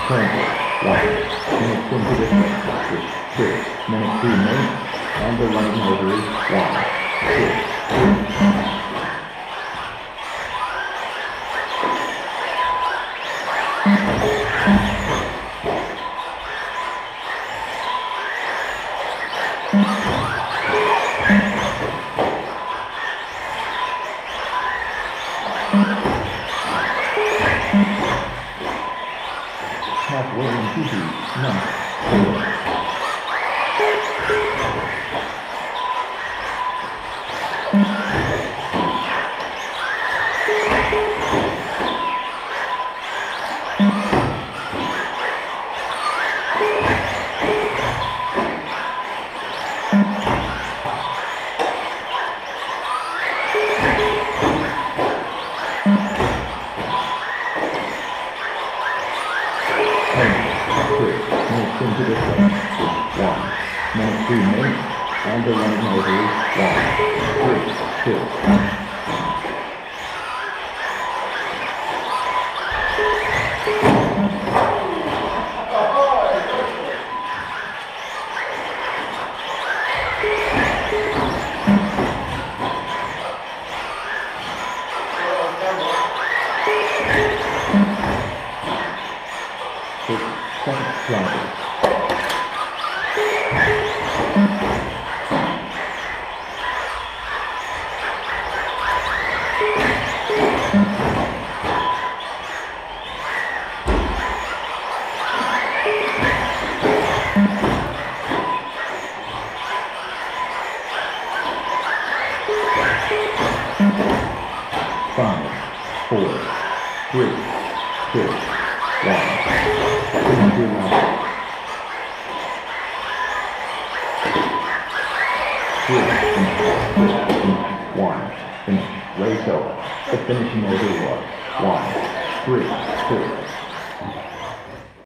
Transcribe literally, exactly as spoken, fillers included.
Triangle, one. Minutes into the switch, two. Minute three main, and the running rotary, one, two, two. Halfway into the number four. Into the switch, one. Minute three main, and the running rotary, one, three, two. Six seconds drivers. Five, four, three, two, one. Finish line. Three, finish, finish, one, finish, race over. The finishing order was one, three, two.